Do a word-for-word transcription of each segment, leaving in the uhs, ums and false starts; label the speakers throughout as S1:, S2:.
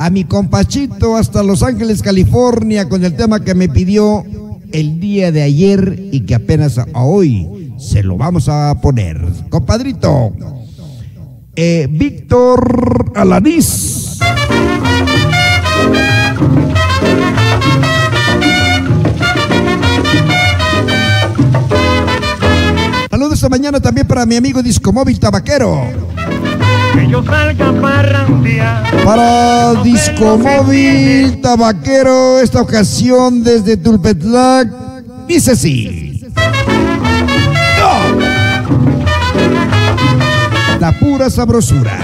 S1: a mi compachito hasta Los Ángeles, California, con el tema que me pidió el día de ayer y que apenas a hoy se lo vamos a poner. Compadrito, eh, Víctor Alanís. Saludos esta mañana también para mi amigo Discomóvil Tabaquero.
S2: Que yo salga parrandear.
S1: Para Discomóvil Tabaquero, esta ocasión desde Tulpetlac, dice así. ¡No! La pura sabrosura.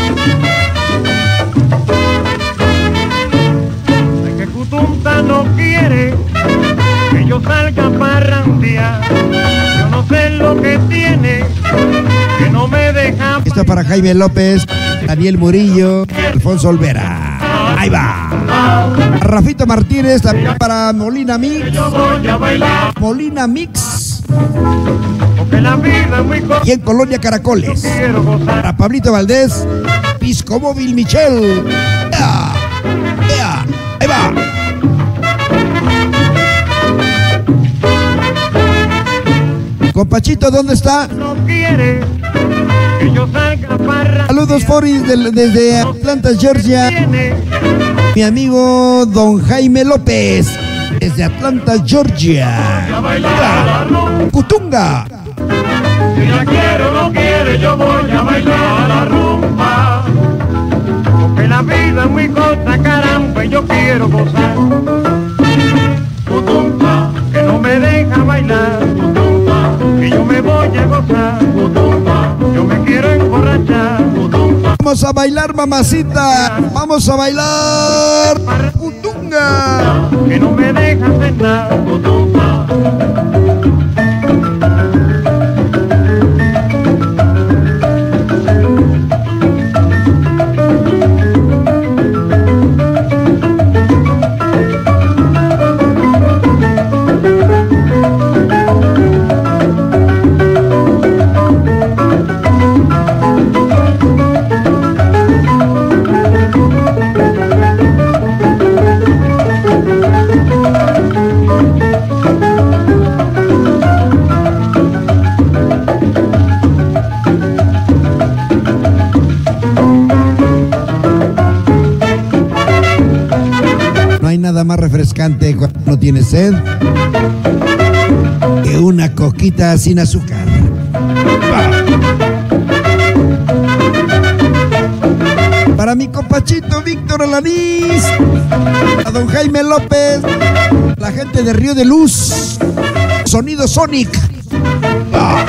S2: Es que Cutumta no quiere que yo salga parrandear. Yo no sé lo que tiene, que no me deja.
S1: Esta para Jaime López, Daniel Murillo, Alfonso Olvera. Ahí va. Rafito Martínez, también para Molina Mix.
S2: Yo voy a bailar.
S1: Molina Mix.
S2: Porque la vida es muy corta.
S1: Y en Colonia Caracoles.
S2: Quiero gozar.
S1: Para Pablito Valdés, Discomóvil Michel. ¡Ea! ¡Ea! Ahí va. Compachito, ¿dónde está?
S2: No quiere que yo salga parrandear.
S1: Saludos, Foris, del- desde Atlanta, Georgia.
S2: Tiene
S1: Mi amigo Don Jaime López, desde Atlanta, Georgia.
S2: a bailar la rumba.
S1: Cutunga.
S2: Si la quiero no quiere, yo voy a bailar la rumba. Porque la vida es muy corta, caramba, y yo quiero gozar. Cutumpa, que no me deja bailar. Cutumpa, que yo me voy a gozar. Cutumpa, yo me quiero emborrachar. Cutumpa,
S1: Vamos a bailar, mamacita. Vamos a bailar. Cutunga.
S2: que no me deja sentar. Cutumpa.
S1: No hay nada más refrescante cuando no tiene sed que una coquita sin azúcar. Para mi compachito Víctor Alanís, a don Jaime López, la gente de Río de Luz, Sonido Sonic. Ah.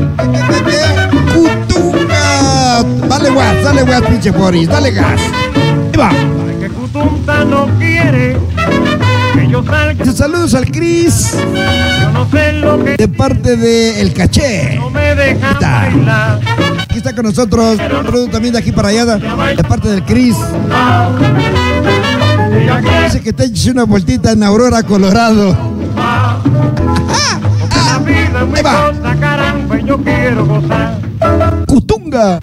S1: Cutunga. Dale gas, dale gas, pinche Boris, dale gas. Ahí va.
S2: Ay, que Cutumpa no quiere que yo salga.
S1: Saludos al Cris,
S2: Yo no sé lo que
S1: de parte de El Caché.
S2: no me deja
S1: Está.
S2: bailar.
S1: Aquí está con nosotros, saludos también de aquí para allá, de parte del Cris.
S2: Ella quiere
S1: Dice que te eches una vueltita en Aurora, Colorado.
S2: la vida es muy
S1: Ahí va.
S2: corta, caramba, y yo quiero gozar.
S1: Cutunga.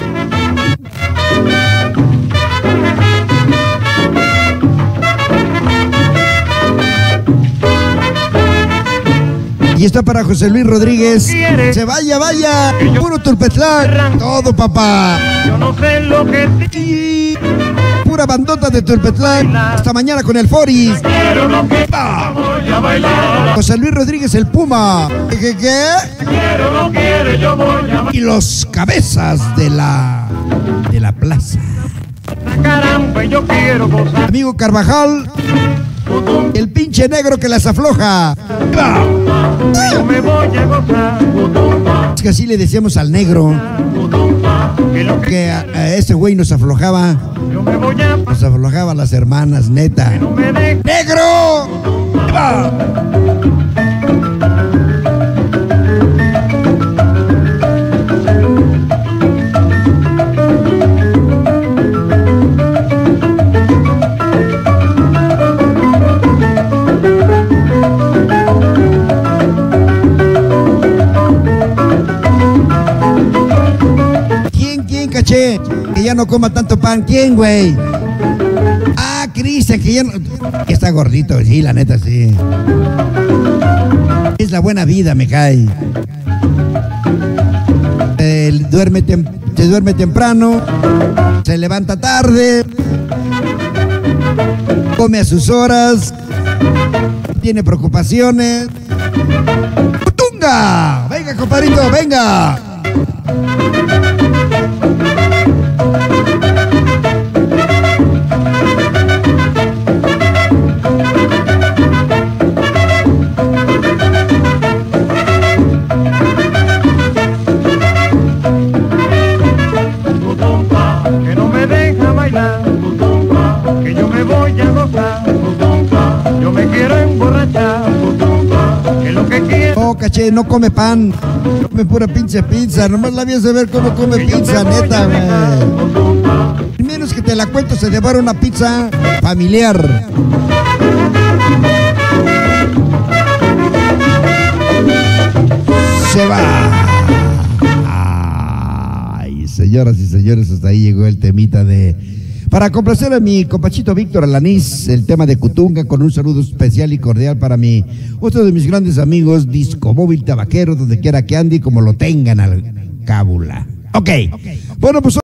S1: Y está para José Luis Rodríguez. Se vaya, vaya. Puro Tulpetlac. Todo, papá.
S2: Yo no sé lo que
S1: Y pura bandota de Tulpetlac. Hasta mañana con el Foris.
S2: quiero, lo que
S1: Ah.
S2: voy a bailar.
S1: José Luis Rodríguez, el Puma. ¿Qué, qué, qué?
S2: Quiero, no quiere, yo voy a bailar.
S1: Y los cabezas de la de la plaza.
S2: Caramba, y yo quiero gozar.
S1: Amigo Carvajal, el pinche negro que las afloja. Ahí va.
S2: Yo me voy a gozar.
S1: Es que así le decíamos al negro,
S2: Que lo que
S1: que a, a ese güey nos aflojaba,
S2: yo me voy a
S1: nos aflojaba a las hermanas, neta.
S2: no me deja.
S1: ¡Negro! Ahí va. ¿Quién, quién, caché? Que ya no coma tanto pan. ¿Quién, güey? Ah, Dicen que ya no, que está gordito, sí, la neta, sí. Es la buena vida, me cae. Eh, duerme tem, se duerme temprano, se levanta tarde, come a sus horas, tiene preocupaciones. ¡Putunga! Venga, compadrito, venga.
S2: Que yo me voy a gozar, yo me quiero emborrachar, que lo que quiero.
S1: No, caché, no come pan, come pura pinche pizza, nomás la vienes a ver cómo come pizza, neta, güey. Menos que te la cuento, se devora una pizza familiar. Se va. Ay, señoras y señores, hasta ahí llegó el temita de... Para complacer a mi compachito Víctor Alanís, el tema de Cutunga, con un saludo especial y cordial para mi, otro de mis grandes amigos, Disco Móvil Tabaquero, donde quiera que ande y como lo tengan al cábula. Ok, bueno, pues...